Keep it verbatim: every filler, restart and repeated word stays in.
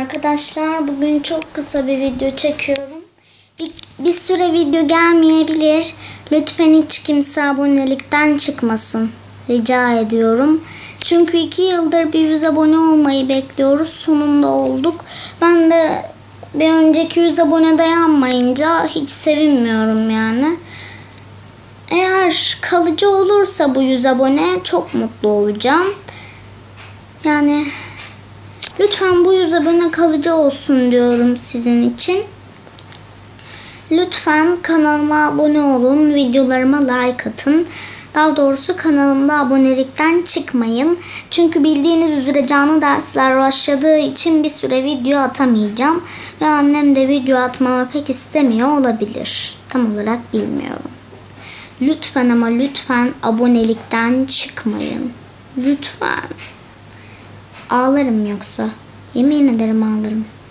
Arkadaşlar, bugün çok kısa bir video çekiyorum. Bir, bir süre video gelmeyebilir. Lütfen hiç kimse abonelikten çıkmasın. Rica ediyorum. Çünkü iki yıldır bir yüz abone olmayı bekliyoruz. Sonunda olduk. Ben de bir önceki yüz abone dayanmayınca hiç sevinmiyorum yani. Eğer kalıcı olursa bu yüz abone çok mutlu olacağım. Yani lütfen bu yüz abone kalıcı olsun diyorum sizin için. Lütfen kanalıma abone olun, videolarıma like atın. Daha doğrusu kanalımda abonelikten çıkmayın. Çünkü bildiğiniz üzere canlı dersler başladığı için bir süre video atamayacağım. Ve annem de video atmamı pek istemiyor olabilir. Tam olarak bilmiyorum. Lütfen ama lütfen abonelikten çıkmayın. Lütfen. Ağlarım yoksa. Yemin ederim ağlarım.